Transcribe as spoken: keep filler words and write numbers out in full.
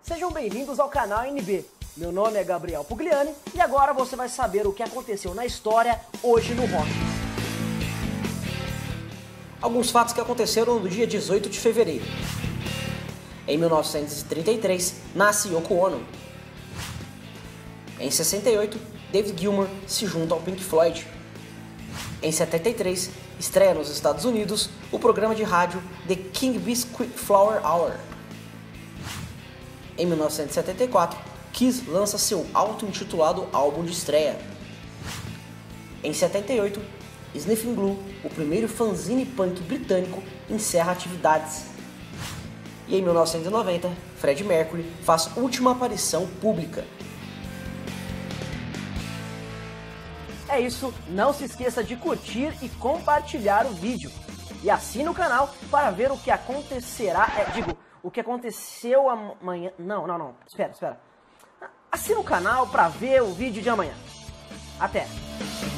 Sejam bem-vindos ao canal N B. Meu nome é Gabriel Pugliani e agora você vai saber o que aconteceu na história hoje no rock. Alguns fatos que aconteceram no dia dezoito de fevereiro. Em mil novecentos e trinta e três, nasce Yoko Ono. Em sessenta e oito, David Gilmour se junta ao Pink Floyd. Em setenta e três, estreia nos Estados Unidos o programa de rádio The King Biscuit Flower Hour. Em mil novecentos e setenta e quatro, Kiss lança seu auto-intitulado álbum de estreia. Em setenta e oito, Sniffing Glue, o primeiro fanzine punk britânico, encerra atividades. E em mil novecentos e noventa, Freddie Mercury faz última aparição pública. É isso, não se esqueça de curtir e compartilhar o vídeo. E assine o canal para ver o que acontecerá, é, digo, o que aconteceu amanhã. Não, não, não, espera, espera. Assine o canal para ver o vídeo de amanhã. Até!